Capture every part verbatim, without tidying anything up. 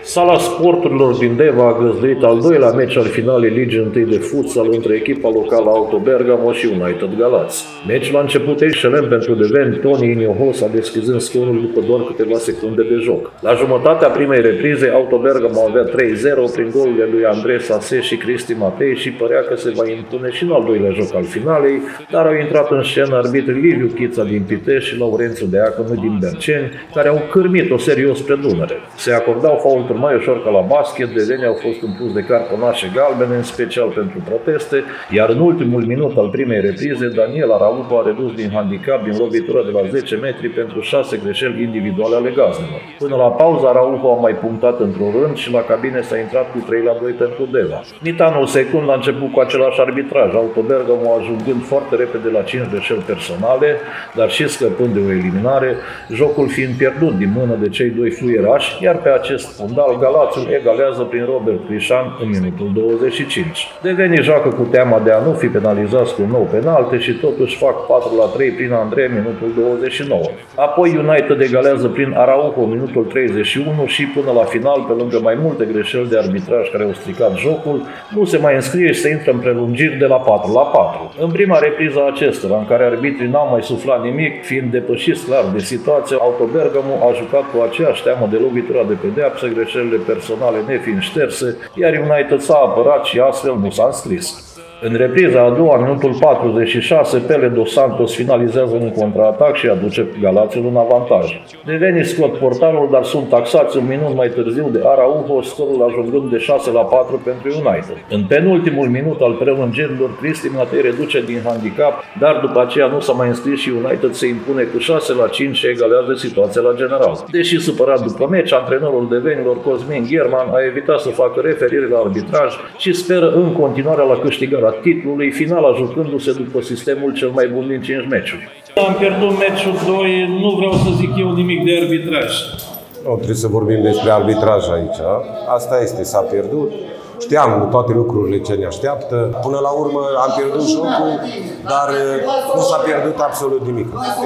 Sala sporturilor din Deva a găzduit al doilea meci al finalei Ligii întâi de futsal între echipa locală Auto Bergamo și United Galați. Meciul a început excelent pentru deveni, Toni Iniohosa deschizând scorul după doar câteva secunde de joc. La jumătatea primei reprize, Auto Bergamo avea trei zero prin golurile lui Andrei Sase și Cristi Matei și părea că se va impune și în al doilea joc al finalei, dar au intrat în scenă arbitrii Liviu Chița din Pitești și Laurențiu Deaconu din Berceni, care au cârmit-o serios spre Dunăre. Se acordau faulturi mai ușor ca la basket, devenii au fost impus de cartonașe galbene, în special pentru proteste, iar în ultimul minut al primei reprize, Daniel Araujo a redus din handicap din lovitură de la zece metri pentru șase greșeli individuale ale gazdelor. Până la pauză, Araujo a mai punctat într-un rând și la cabine s-a intrat cu trei la doi pentru Deva. Nitanul secund a început cu același arbitraj, Auto Bergamo ajungând foarte repede la cinci greșeli personale, dar și scăpând de o eliminare, jocul fiind pierdut din mână de cei doi fluierași, iar pe acest fundal Galațiul egalează prin Robert Crișan în minutul douăzeci și cinci. Devenii joacă cu teama de a nu fi penalizați cu un nou penalte și totuși fac patru la trei prin Andrei minutul douăzeci și nouă. Apoi United egalează prin Araujo minutul treizeci și unu și până la final, pe lângă mai multe greșeli de arbitraj care au stricat jocul, nu se mai înscrie și se intră în prelungiri de la patru la patru. În prima repriză acestora, în care arbitrii n-au mai suflat nimic, fiind depășiți clar de situație, Auto Bergamo a jucat cu aceeași teamă de lovitura de pedeapsă, greșelile personale nefiind șterse, iar United s-a apărat și astfel nu s-a înscris. În repriza a doua, minutul patruzeci și șase, Pele dos Santos finalizează un contraatac și aduce Galațiul în avantaj. Devenii scot portarul, dar sunt taxați un minut mai târziu de Araujo, scorul ajungând de șase la patru pentru United. În penultimul minut al prelungirilor, Cristi Matei reduce din handicap, dar după aceea nu s-a mai înscris și United se impune cu șase la cinci și egalează situația la general. Deși supărat după meci, antrenorul devenilor Cosmin Gherman a evitat să facă referire la arbitraj și speră în continuare la câștigarea titlului, finala jucându-se după sistemul cel mai bun din cinci meciuri. Am pierdut meciul doi, nu vreau să zic eu nimic de arbitraj. Nu trebuie să vorbim despre arbitraj aici. Asta este, s-a pierdut. Știam toate lucrurile ce ne așteaptă. Până la urmă am pierdut jocul, dar nu s-a pierdut absolut nimic.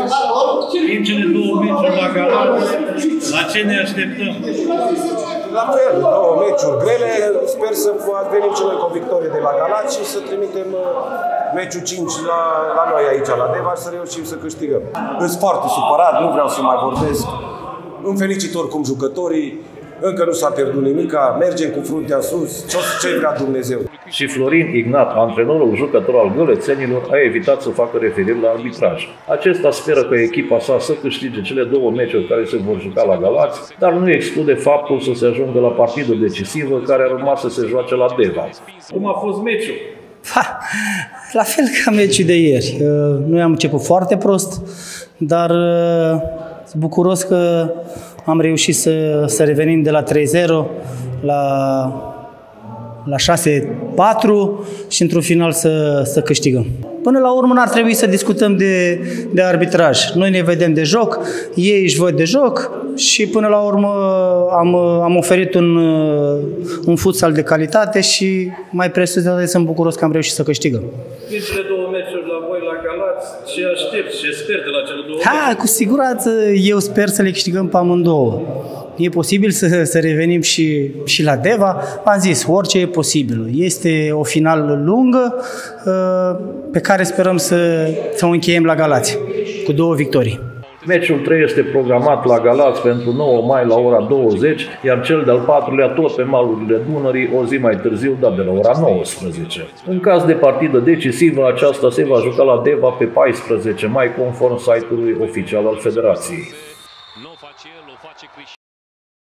Din cele două meciuri la Galați, la ce ne așteptăm? La fel, două meciuri grele. Sper să venim și noi cu o victorie de la Galați și să trimitem meciul cinci la, la noi aici, la Deva, și să reușim să câștigăm. Sunt foarte supărat, nu vreau să mai vorbesc. Îmi felicit oricum jucătorii. Încă nu s-a pierdut nimica, mergem cu fruntea sus, ce vrea Dumnezeu. Și Florin Ignat, antrenorul jucător al gălățenilor, a evitat să facă referire la arbitraj. Acesta speră că echipa sa să câștige cele două meciuri care se vor juca la Galați, dar nu exclude faptul să se ajungă la partidă decisivă care ar urma să se joace la Deva. Cum a fost meciul? Ha, la fel ca meciul de ieri. Noi am început foarte prost, dar sunt bucuros că am reușit să, să revenim de la trei zero la, la șase patru și într-un final să, să câștigăm. Până la urmă n-ar trebui să discutăm de, de arbitraj. Noi ne vedem de joc, ei își văd de joc și până la urmă am, am oferit un, un futsal de calitate și mai presus de atât sunt bucuros că am reușit să câștigăm. Din cele două meciuri la voi la Galați, ce aștepți, ce sper de la cele două ha, meciuri? Cu siguranță eu sper să le câștigăm pe amândouă. E posibil să, să revenim și, și la Deva. Am zis, orice e posibil. Este o finală lungă pe care sperăm să, să o încheiem la Galați cu două victorii. Meciul trei este programat la Galați pentru nouă mai la ora douăzeci, iar cel de-al patrulea tot pe malurile Dunării o zi mai târziu, dar de la ora nouăsprezece. În caz de partidă decisivă, aceasta se va juca la Deva pe paisprezece mai, conform site-ului oficial al Federației.